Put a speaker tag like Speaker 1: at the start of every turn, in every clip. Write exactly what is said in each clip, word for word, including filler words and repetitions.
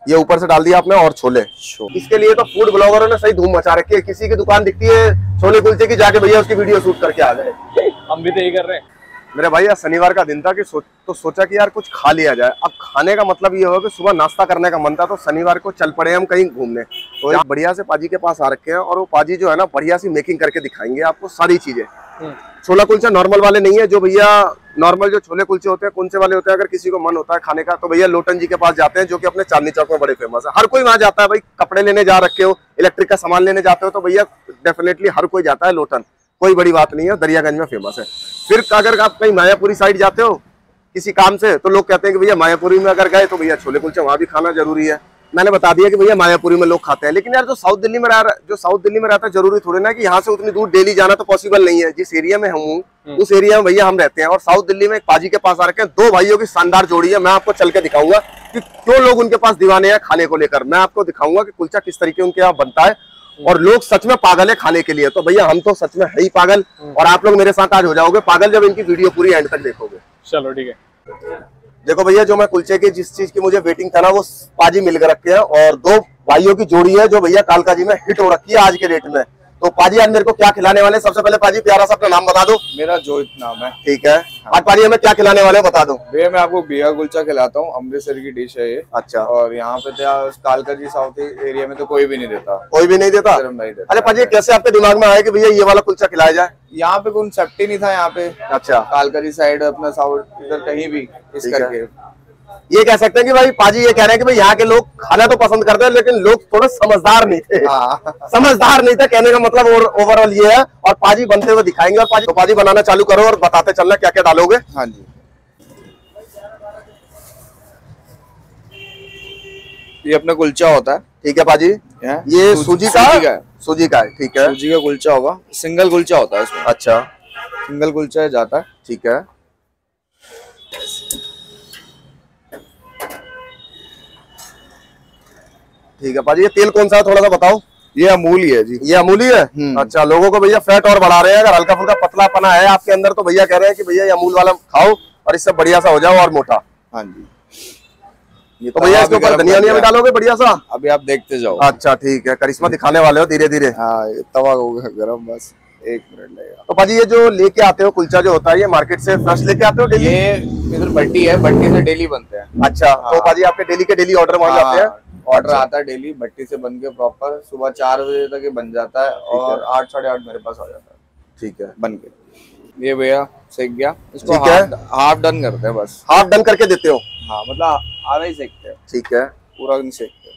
Speaker 1: ये ऊपर से डाल दिया आपने और छोले। इसके लिए तो फूड ब्लॉगरों ने सही धूम मचा रखी है। किसी की दुकान दिखती है छोले कुलचे की, जाके भैया उसकी वीडियो शूट करके आ गए।
Speaker 2: हम भी तो यही कर रहे हैं।
Speaker 1: मेरे भाई, शनिवार का दिन था कि सो, तो सोचा कि यार कुछ खा लिया जाए। अब खाने का मतलब ये होगा कि सुबह नाश्ता करने का मन था, तो शनिवार को चल पड़े हम कहीं घूमने। तो यहाँ बढ़िया से पाजी के पास आ रखे हैं, और वो पाजी जो है ना बढ़िया सी मेकिंग करके दिखाएंगे आपको सारी चीजें। छोला कुलचा नॉर्मल वाले नहीं है, जो भैया नॉर्मल जो छोले कुलचे होते हैं कुंचे वाले होते हैं। अगर किसी को मन होता है खाने का तो भैया लोटन जी के पास जाते हैं, जो कि अपने चांदनी चौक में बड़े फेमस है। हर कोई वहां जाता है भाई। कपड़े लेने जा रखे हो, इलेक्ट्रिक का सामान लेने जाते हो, तो भैया डेफिनेटली हर कोई जाता है लोटन। कोई बड़ी बात नहीं है, दरियागंज में फेमस है। फिर अगर आप कहीं मायापुरी साइड जाते हो किसी काम से, तो लोग कहते हैं कि भैया मायापुरी में अगर गए तो भैया छोले कुलचे वहां भी खाना जरूरी है। मैंने बता दिया कि भैया मायापुरी में लोग खाते हैं। लेकिन यार जो साउथ दिल्ली में रह जो साउथ दिल्ली में रहता है, जरूरी थोड़ी ना कि यहाँ से उतनी दूर डेली जाना तो पॉसिबल नहीं है। जिस एरिया में हम हूँ उस एरिया में भैया हम रहते हैं, और साउथ दिल्ली में एक पाजी के पास आ रखे हैं। दो भाइयों की शानदार जोड़ी है। मैं आपको चल के दिखाऊंगा कि क्यों लोग उनके पास दीवाने हैं खाने को लेकर। मैं आपको दिखाऊंगा कि कुलचा किस तरीके उनके यहाँ बनता है, और लोग सच में पागल है खाने के लिए। तो भैया हम तो सच में है ही पागल, और आप लोग मेरे साथ आज हो जाओगे पागल जब इनकी वीडियो पूरी एंड तक देखोगे।
Speaker 2: चलो ठीक है।
Speaker 1: देखो भैया, जो मैं कुलचे की जिस चीज की मुझे वेटिंग था ना, वो पाजी मिल कर रखे हैं, और दो भाइयों की जोड़ी है जो भैया कालका जी में हिट हो रखी है आज के डेट में। तो पाजी आज मेरे को क्या खिलाने वाले? सबसे पहले पाजी प्यारा सा अपना नाम बता दो।
Speaker 3: मेरा जोइत नाम है।
Speaker 1: ठीक है। आज पाजी हमें क्या खिलाने वाले बता दो।
Speaker 3: भैया मैं आपको बिया कुलचा खिलाता हूँ, अमृतसर की डिश है ये।
Speaker 1: अच्छा।
Speaker 3: और यहाँ पे तो कालका जी साउथ एरिया में तो कोई भी नहीं देता।
Speaker 1: कोई भी नहीं देता?
Speaker 3: नहीं देता।
Speaker 1: अच्छा पाजी, कैसे आपके दिमाग में आया कि भैया ये वाला कुलचा खिलाया जाए?
Speaker 3: यहाँ पे कोई सेफ्टी नहीं था यहाँ पे।
Speaker 1: अच्छा।
Speaker 3: कालका जी साइड अपना साउथ इधर कहीं भी इस करके
Speaker 1: ये कह सकते हैं कि भाई पाजी ये कह रहे हैं कि भाई यहाँ के लोग खाना तो पसंद करते हैं, लेकिन लोग थोड़ा समझदार नहीं थे। हाँ। समझदार नहीं थे कहने का मतलब ओवरऑल ये है। और पाजी बनते हुए दिखाएंगे, और पाजी तो पाजी बनाना चालू करो और बताते चलना क्या क्या डालोगे।
Speaker 3: हाँ जी। ये अपना कुलचा होता है।
Speaker 1: ठीक है पाजी। ये सूजी का है? सूजी का है। ठीक है।
Speaker 3: सूजी का कुलचा होगा, सिंगल कुलचा होता है इसमें।
Speaker 1: अच्छा।
Speaker 3: सिंगल कुलचा जाता है।
Speaker 1: ठीक है। ठीक है पाजी, ये तेल कौन सा है थोड़ा सा बताओ।
Speaker 3: ये अमूल ही है जी।
Speaker 1: ये अमूल ही है? अच्छा। लोगों को भैया फैट और बढ़ा रहे हैं, अगर हल्का फुल्का पतला पना है आपके अंदर तो भैया कह रहे हैं कि भैया ये अमूल वाला खाओ और इससे बढ़िया सा हो जाओ और मोटा।
Speaker 3: हाँ जी।
Speaker 1: ये तो भैया इसके ऊपर धनिया नहीं डालोगे बढ़िया सा?
Speaker 3: अभी आप देखते जाओ।
Speaker 1: अच्छा ठीक है, करिश्मा दिखाने वाले हो धीरे धीरे।
Speaker 3: हाँ, तवा होगा गरम, बस एक मिनट लगेगा।
Speaker 1: तो पाजी ये जो लेके आते हो कुलचा जो होता है, ये मार्केट से फ्रेश लेके आते हो डेली?
Speaker 3: ये इधर भट्टी है, भट्टी से डेली बनते हैं।
Speaker 1: अच्छा। तो पाजी आपके डेली के डेली ऑर्डर मान जाते हैं?
Speaker 3: ऑर्डर आता है डेली, भट्टी से बन के प्रॉपर सुबह चार बजे तक ये बन जाता है, और आठ साढ़े आठ मेरे पास आ जाता है। ठीक है। बन के ये भैया सेक गया, इसको हाफ, हाफ डन करते हैं बस।
Speaker 1: हाफ डन करके देते हो?
Speaker 3: हाँ, मतलब आधा ही सेकते हैं।
Speaker 1: ठीक है।
Speaker 3: पूरा नहीं सेकते।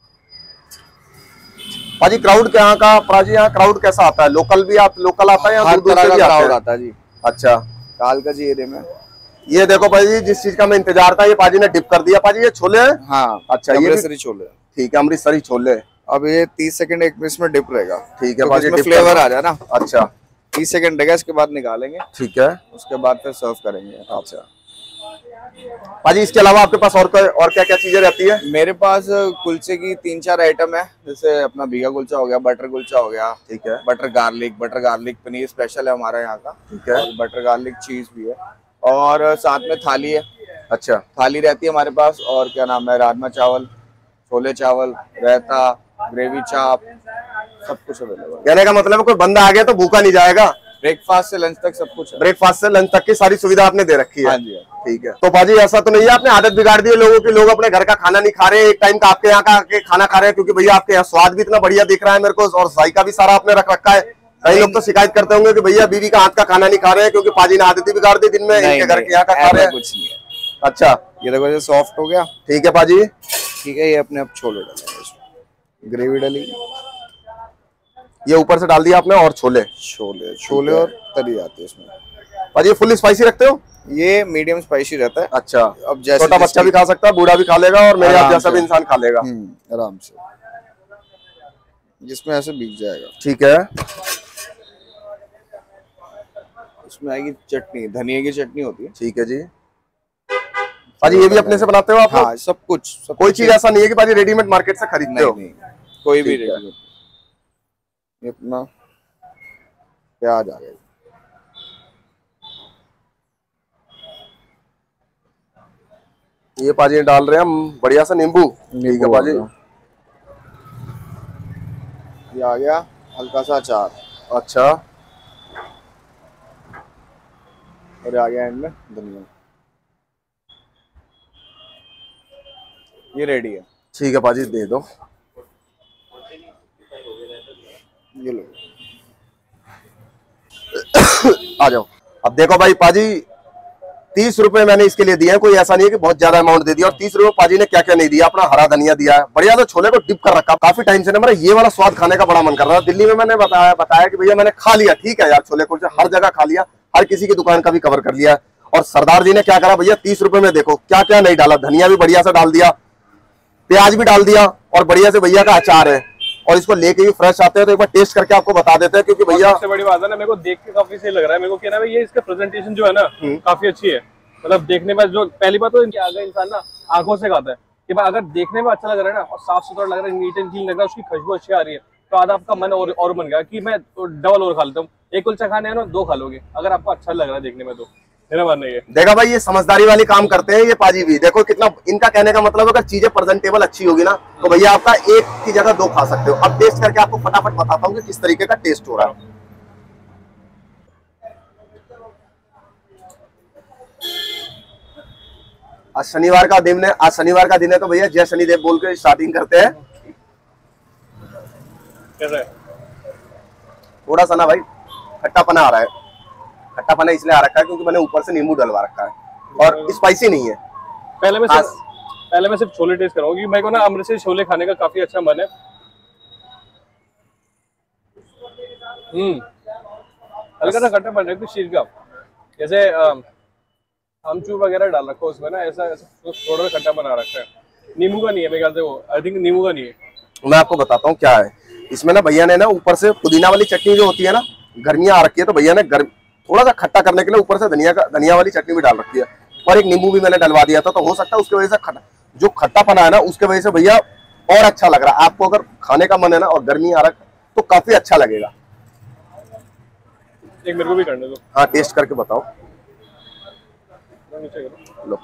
Speaker 1: पाजी क्राउड के यहाँ का, पाजी यहाँ क्राउड कैसा आता है? लोकल भी आप लोकल आता है या
Speaker 3: हर तरह का क्राउड आता है जी।
Speaker 1: अच्छा।
Speaker 3: कालका जी एरिया में
Speaker 1: ये देखो पाजी, जिस चीज का मैं इंतजार था ये पाजी ने डिप कर दिया। पाजी ये छोले हैं?
Speaker 3: हाँ।
Speaker 1: अच्छा। ये
Speaker 3: अमृतसरी छोले।
Speaker 1: ठीक है, अमृतसरी छोले।
Speaker 3: अब ये तीस सेकंड एक मिनट में डिप रहेगा।
Speaker 1: ठीक है पाजी,
Speaker 3: फ्लेवर आ जाए ना।
Speaker 1: अच्छा।
Speaker 3: तीस सेकंड रहेगा, इसके बाद निकालेंगे।
Speaker 1: ठीक है।
Speaker 3: उसके बाद फिर सर्व करेंगे।
Speaker 1: अच्छा पाजी, इसके अलावा आपके पास और और क्या क्या चीजें रहती है?
Speaker 3: मेरे पास कुलचे की तीन चार आइटम है, जैसे अपना भीगा कुलचा हो गया, बटर कुलचा हो गया। ठीक है। Butter garlic, butter garlic paneer special है हमारा यहाँ का। ठीक है। बटर गार्लिक चीज भी है, और साथ में थाली है। अच्छा। थाली रहती है हमारे पास, और क्या नाम है, राजमा चावल, छोले चावल, रायता, ग्रेवी चाप, सब कुछ अवेलेबल।
Speaker 1: कहने का मतलब है कोई बंदा आ गया तो भूखा नहीं जाएगा।
Speaker 3: ब्रेकफास्ट से लंच तक सब कुछ है।
Speaker 1: ब्रेकफास्ट से लंच तक की सारी सुविधा आपने दे रखी है।
Speaker 3: हाँ जी।
Speaker 1: ठीक है। तो पाजी ऐसा तो नहीं है आपने आदत बिगाड़ दी है लोगों की, लोग अपने घर का खाना नहीं खा रहे, एक टाइम का आपके यहाँ का आके खाना खा रहे हैं? क्योंकि भैया आपके यहाँ स्वाद भी इतना बढ़िया दिख रहा है मेरे को, और जायका भी सारा आपने रख रखा है। कई लोग तो शिकायत करते होंगे कि भैया बीवी का हाथ का खाना नहीं खा रहे हैं क्योंकि पाजी ने आदत बिगाड़ दी, दिन में इनके घर के यहाँ का खा रहे हैं।
Speaker 3: कुछ नहीं है।
Speaker 1: अच्छा।
Speaker 3: ये देखो, ये सॉफ्ट हो गया।
Speaker 1: ठीक है पाजी।
Speaker 3: ठीक है। ये अपने आप छोले डालेंगे, ग्रेवी डाली,
Speaker 1: ये ऊपर से डाल दिया आपने, और छोले
Speaker 3: छोले छोले और तरी आती है इसमें।
Speaker 1: पाजी ये फुल स्पाइसी रखते हो?
Speaker 3: ये मीडियम स्पाइसी रहता है।
Speaker 1: अच्छा।
Speaker 3: अब जैसे
Speaker 1: छोटा बच्चा भी खा सकता है, बूढ़ा भी खा लेगा, और मेरे आप जैसा भी इंसान खा लेगा
Speaker 3: आराम से, जिसमें ऐसे बिक जाएगा।
Speaker 1: ठीक है।
Speaker 3: इसमें आएगी चटनी, धनिया की चटनी होती है।
Speaker 1: ठीक है जी। पाजी ये भी अपने से बनाते हो आप?
Speaker 3: हाँ, सब कुछ सब
Speaker 1: कोई चीज ऐसा नहीं है कि पाजी रेडीमेड मार्केट से खरीदते हो?
Speaker 3: नहीं, कोई भी रेडीमेड। ये अपना प्याज आ गया,
Speaker 1: ये पाजी डाल रहे हैं हम बढ़िया सा नींबू। ठीक है पाजी।
Speaker 3: ये आ गया हल्का सा अचार।
Speaker 1: अच्छा,
Speaker 3: और आ गया इनमें धनिया। ये रेडी है।
Speaker 1: ठीक है पाजी, दे दो।
Speaker 3: ये लो।
Speaker 1: आ जाओ। अब देखो भाई पाजी, तीस रुपए मैंने इसके लिए दिए हैं, कोई ऐसा नहीं है कि बहुत ज्यादा अमाउंट दे दिया। और तीस रुपए पाजी ने क्या क्या नहीं दिया, अपना हरा धनिया दिया है, बढ़िया तो छोले को डिप कर रखा। काफी टाइम से ना मेरा ये वाला स्वाद खाने का बड़ा मन कर रहा था। दिल्ली में मैंने बताया बताया कि भैया मैंने खा लिया, ठीक है यार, छोले कुलचे हर जगह खा लिया, हर किसी की दुकान का भी कवर कर लिया। और सरदार जी ने क्या करा भैया, तीस रुपए में देखो क्या क्या नहीं डाला। धनिया भी बढ़िया से डाल दिया, प्याज भी डाल दिया, और बढ़िया से भैया का अचार है। और इसको लेके भी फ्रेश आते हैं तो एक बार टेस्ट करके आपको बता देते हैं, क्योंकि भैया
Speaker 2: सबसे बड़ी बात है ना, मेरे को देख के काफी सही लग रहा है। मेरे को क्या ना, ये इसका प्रेजेंटेशन जो है ना काफी अच्छी है। मतलब देखने में जो पहली बात तो इनके आगे इंसान ना आंखों से खाता है कि भाई अगर देखने में अच्छा लग रहा है ना, और साफ सुथरा लग रहा है, नीट एंड क्लीन लग रहा है, उसकी खुशबू अच्छी आ रही है, तो आज आपका मन और, और बन गया कि मैं डबल और खा लेता हूँ। एक कुलचा खाने है ना, दो खा लोगे अगर आपको अच्छा लग रहा है देखने में तो। मेरा मानना ये
Speaker 1: देखा भाई, ये समझदारी वाली काम करते हैं ये पाजी भी। देखो कितना इनका कहने का मतलब, अगर चीजें प्रेजेंटेबल अच्छी होगी ना तो भैया आपका एक की जगह दो खा सकते हो। अब टेस्ट करके आपको फटाफट बताता हूँ कि किस तरीके का टेस्ट हो रहा है। आज शनिवार का दिन है, आज शनिवार का दिन है तो भैया जय शनिदेव बोल के स्टार्टिंग करते हैं।
Speaker 2: कैसा है?
Speaker 1: थोड़ा सा ना भाई खट्टापना आ रहा है। खट्टापना इसलिए आ रखा है क्योंकि मैंने ऊपर से नींबू डलवा रखा है, और स्पाइसी नहीं है।
Speaker 2: पहले मैं सिर्फ पहले मैं सिर्फ छोले टेस्ट करूंगा, क्योंकि मेरे को ना अमृतसर छोले खाने का काफी अच्छा मन है। हम्म हल्का सा खट्टापन है कुछ चीज का, जैसे आमचूर वगैरह डाल रखा उसमें ना, ऐसा ऐसा थोड़ा सा खट्टा बना रखा है। नींबू का नहीं है मेरे ख्याल से, वो आई थिंक नींबू का नहीं है।
Speaker 1: मैं आपको बताता हूँ क्या है इसमें ना। भैया ने ना ऊपर से पुदीना वाली चटनी जो होती है ना, गर्मियां आ रखी है तो भैया ने गर्म थोड़ा सा खट्टा करने के लिए ऊपर से धनिया का धनिया वाली चटनी भी डाल रखी है, और एक नींबू भी मैंने डलवा दिया था। तो हो सकता है उसकी वजह से खट्टा जो खट्टापना है ना, उसके वजह से भैया और अच्छा लग रहा है। आपको अगर खाने का मन है ना और गर्मी आ रहा है तो काफी अच्छा लगेगा।
Speaker 2: एक मेरे को भी करने दो।
Speaker 1: हाँ, टेस्ट करके बताओ। लो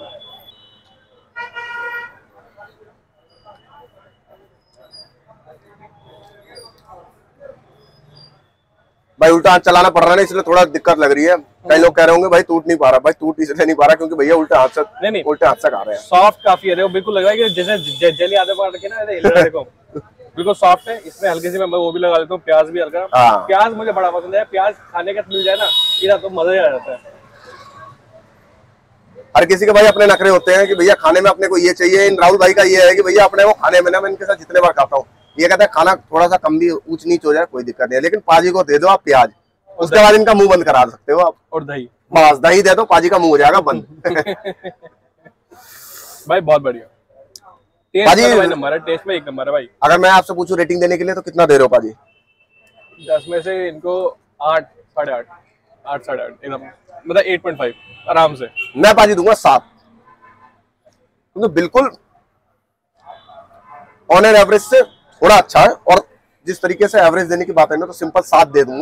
Speaker 1: भाई, उल्टा हाथ चलाना पड़ रहा है ना, इसलिए थोड़ा दिक्कत लग रही है। कई लोग कह रहे होंगे भाई टूट नहीं पा रहा। भाई टूट इसलिए नहीं पा रहा क्योंकि भैया उल्टा हाथ से
Speaker 2: नहीं नहीं
Speaker 1: उल्टे हाथ से खा रहे हैं।
Speaker 2: सॉफ्ट काफी है, बिल्कुल लग रहा है कि जैसे जेली आधे बार रखे ना, हिल रहा है देखो, बिल्कुल सॉफ्ट है। इसमें हल्की सी मैं वो भी लगा देता हूँ, प्याज भी हल्का। प्याज मुझे बड़ा पसंद है, प्याज खाने का मिल जाए ना इधर तो मजा ही आ जाता है।
Speaker 1: हर किसी के भाई अपने नखरे होते हैं कि भैया खाने में अपने को ये चाहिए। इन राहुल भाई का ये है कि भैया अपने को खाने में ना, मैं इनके साथ जितने बार खाता हूँ ये कहता है खाना थोड़ा सा कम भी ऊंच नीच हो जाए कोई दिक्कत नहीं है, लेकिन पाजी को दे दो आप प्याज, उसके बाद इनका मुंह बंद करा सकते हो आप।
Speaker 2: और दही,
Speaker 1: बस दही दे दो, पाजी का मुंह हो जाएगा बंद।
Speaker 2: भाई बहुत बढ़िया
Speaker 1: पाजी,
Speaker 2: नंबर है, टेस्ट में एक नंबर है भाई।
Speaker 1: अगर मैं आपसे पूछूं रेटिंग देने के लिए तो कितना दे रहे हो पाजी?
Speaker 2: दस में से इनको आठ साढ़े आठ आठ साढ़े आठ एकदम, मतलब एट पॉइंट फाइव आराम से।
Speaker 1: मैं पाजी दूंगा सात, क्योंकि बिल्कुल ऑन एन एवरेज से थोड़ा अच्छा है। और जिस तरीके से एवरेज देने की बात है ना, तो सिंपल सात दे दूंगा।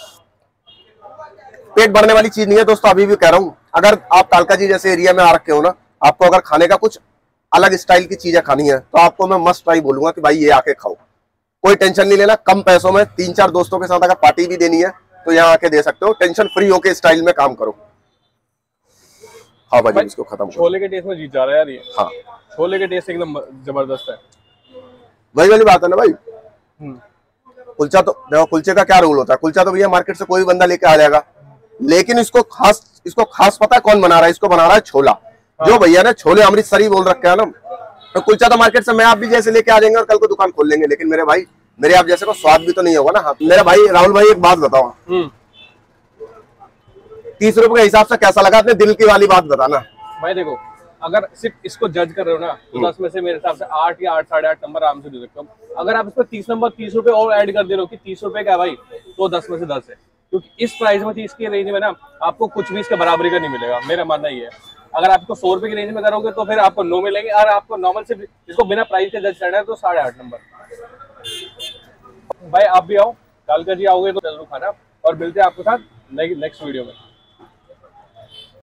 Speaker 1: पेट भरने वाली चीज नहीं है दोस्तों, अभी भी कह रहा हूं। अगर आप कालका जी जैसे एरिया में आ रखे हो ना, आपको अगर खाने का कुछ अलग स्टाइल की चीजें खानी है तो आपको मैं मस्ट ट्राई बोलूंगा कि भाई ये आके खाओ। कोई टेंशन नहीं लेना, कम पैसों में तीन चार दोस्तों के साथ अगर पार्टी भी देनी है तो यहाँ आके दे सकते हो। टेंशन फ्री होके स्टाइल में काम करो। हाँ भाई, इसको खत्म।
Speaker 2: छोले के टेस्ट में जीत जा रहा है यार ये।
Speaker 1: हाँ,
Speaker 2: छोले के टेस्ट एकदम जबरदस्त है।
Speaker 1: वही वाली बात है ना भाई। कुलचा तो देखो, कुलचे का क्या रूल होता है। कुलचा तो भैया मार्केट से कोई बंदा लेके आ जाएगा, लेकिन इसको खास इसको खास पता है कौन बना रहा है? इसको बना रहा है छोला। हाँ। जो भैया ने छोले अमृतसरी बोल रखे है ना, तो कुलचा तो मार्केट से मैं आप भी जैसे लेके आ जाएंगे और कल को दुकान खोल लेंगे, लेकिन मेरे भाई मेरे आप जैसे को स्वाद भी तो नहीं होगा ना। हाँ, मेरा भाई राहुल भाई एक बात बताओ, तीस रुपए के हिसाब से कैसा लगा? अपने दिल की वाली बात बताना
Speaker 2: भाई। देखो, अगर सिर्फ इसको जज कर रहे हो ना तो दस में से मेरे हिसाब से आठ या आठ साढ़े आठ नंबर आराम से दे सकता हूँ। अगर आप इस पर तीस नंबर तीस रुपए और ऐड कर दे रहे हो कि तीस रुपए का है भाई, तो दस में से दस है, क्योंकि इस प्राइस में तीस की रेंज में ना आपको कुछ भी इसके बराबरी का नहीं मिलेगा। मेरा मानना ये है। अगर आपको सौ रुपए की रेंज में करोगे तो फिर आपको नौ मिलेंगे, और आपको नॉर्मल से इसको बिना प्राइस के जज करना है तो साढ़े आठ नंबर। भाई आप भी आओ, कालका जी आओगे तो जरूर खाना, और मिलते हैं आपके साथ नेक्स्ट वीडियो में।